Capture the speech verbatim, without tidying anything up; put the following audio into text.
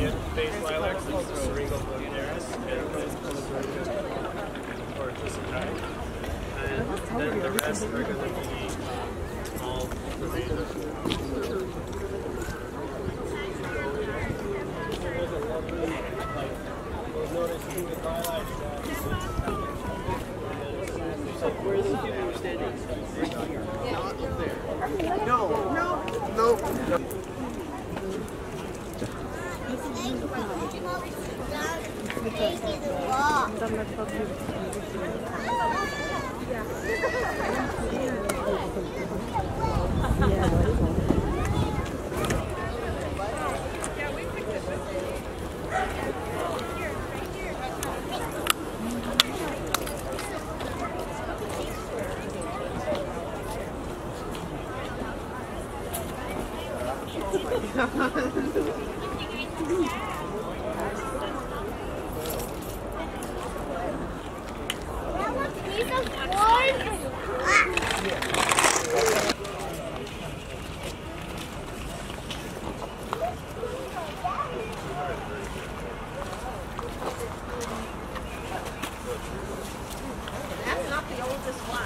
medium phase lilacs, like Syringa vulgaris, and or just a kind. And then the rest are going to be um, all the where are those people were standing? Not up there. No, no, no. That's not the oldest one.